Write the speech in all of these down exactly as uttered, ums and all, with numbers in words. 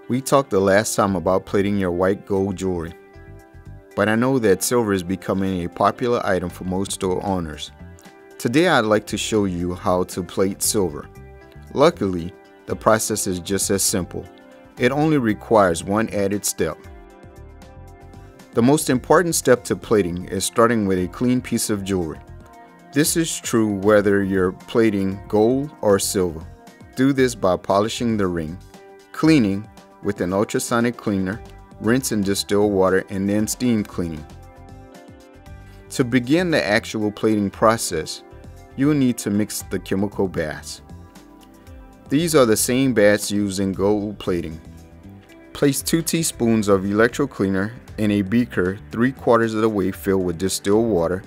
We talked the last time about plating your white gold jewelry, but I know that silver is becoming a popular item for most store owners. Today I'd like to show you how to plate silver. Luckily, the process is just as simple. It only requires one added step. The most important step to plating is starting with a clean piece of jewelry. This is true whether you're plating gold or silver. Do this by polishing the ring, cleaning with an ultrasonic cleaner, rinse in distilled water, and then steam cleaning. To begin the actual plating process, you will need to mix the chemical baths. These are the same baths used in gold plating. Place two teaspoons of electro cleaner in a beaker three quarters of the way filled with distilled water.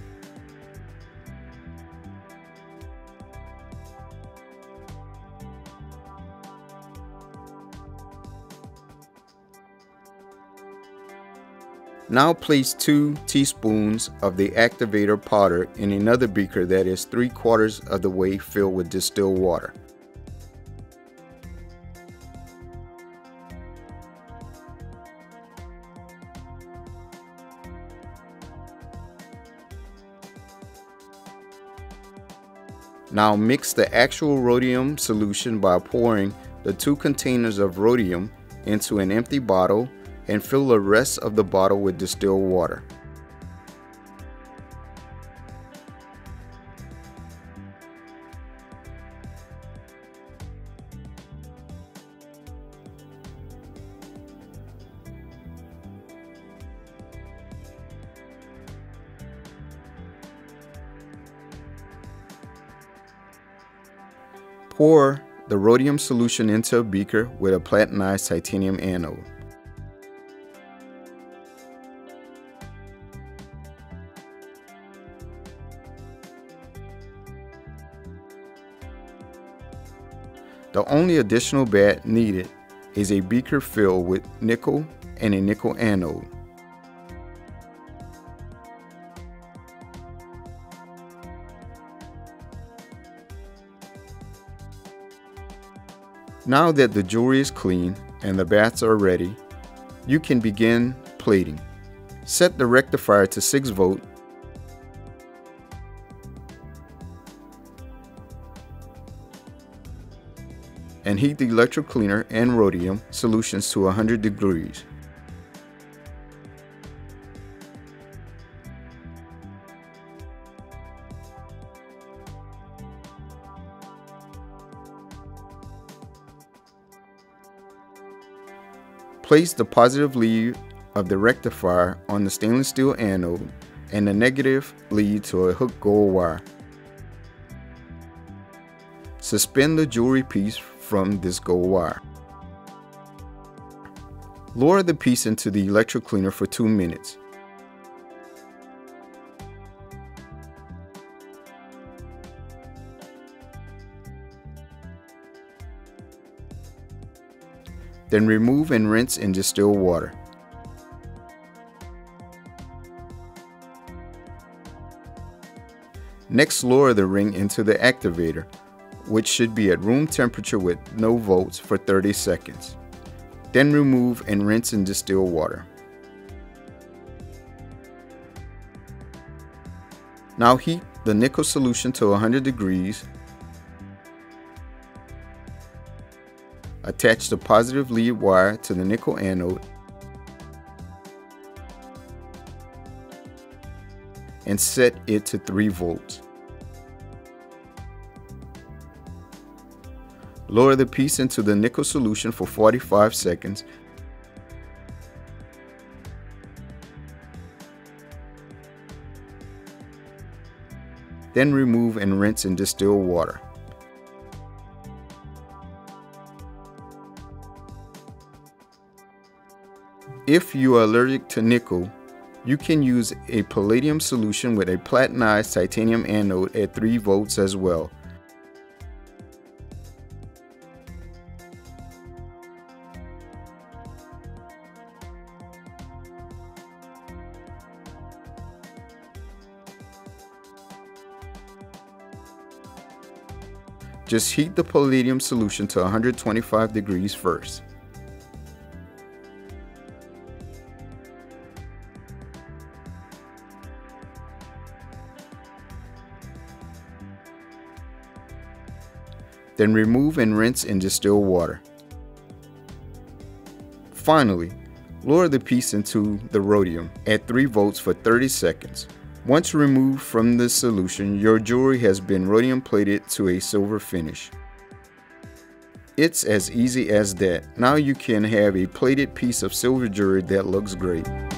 Now place two teaspoons of the activator powder in another beaker that is three quarters of the way filled with distilled water. Now mix the actual rhodium solution by pouring the two containers of rhodium into an empty bottle and fill the rest of the bottle with distilled water. Pour the rhodium solution into a beaker with a platinized titanium anode. The only additional bath needed is a beaker filled with nickel and a nickel anode. Now that the jewelry is clean and the baths are ready, you can begin plating. Set the rectifier to six volt and heat the electro cleaner and rhodium solutions to one hundred degrees. Place the positive lead of the rectifier on the stainless steel anode and the negative lead to a hooked gold wire. Suspend the jewelry piece from this gold wire. Lower the piece into the electro cleaner for two minutes. Then remove and rinse in distilled water. Next, lower the ring into the activator, which should be at room temperature with no volts, for thirty seconds. Then remove and rinse in distilled water. Now heat the nickel solution to one hundred degrees. Attach the positive lead wire to the nickel anode and set it to three volts. Lower the piece into the nickel solution for forty-five seconds. Then remove and rinse in distilled water. If you are allergic to nickel, you can use a palladium solution with a platinized titanium anode at three volts as well. Just heat the palladium solution to one hundred twenty-five degrees first. Then remove and rinse in distilled water. Finally, lower the piece into the rhodium at three volts for thirty seconds. Once removed from the solution, your jewelry has been rhodium plated to a silver finish. It's as easy as that. Now you can have a plated piece of silver jewelry that looks great.